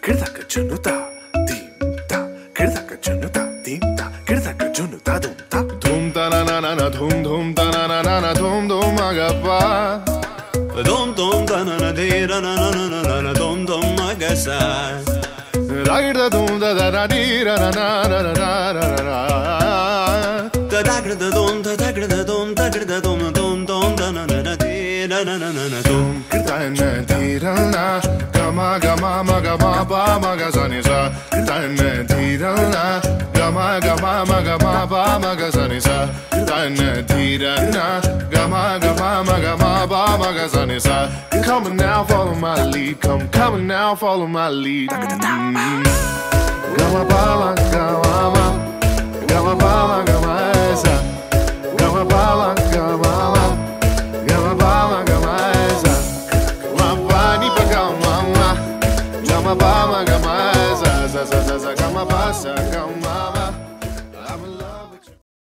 Kirdaka junuta, dimta, kirdaka junuta, dimta, kirdaka junuta, dumta. Dum ta na na na na, dum dum ta na na na na, dum dum agapa. Dum dum ta na na de ra na na na na na, dum dum agasa. Ragda dum da da da di ra na na na na na na. Da da da dum da da da dum da da dum dum dum da na na na de ra na na na na dum. Kirta na di ra na, gama gama ma gama ba ma ga sa ni sa. Kirta na di ra na, gama gama ma gama ba ma ga sa ni sa. Kirta na di ra na, gama gama ma gama ba ma ga sa ni sa. Come on now, follow my lead. Come on now, follow my lead. Gama ba ma gama ma, gama ba ma gama sa. Gama ba ma gama ma, gama ba ma gama sa. Ma ba ni pa gama ma, gama ba ma gama sa sa sa sa sa gama ba sa gama.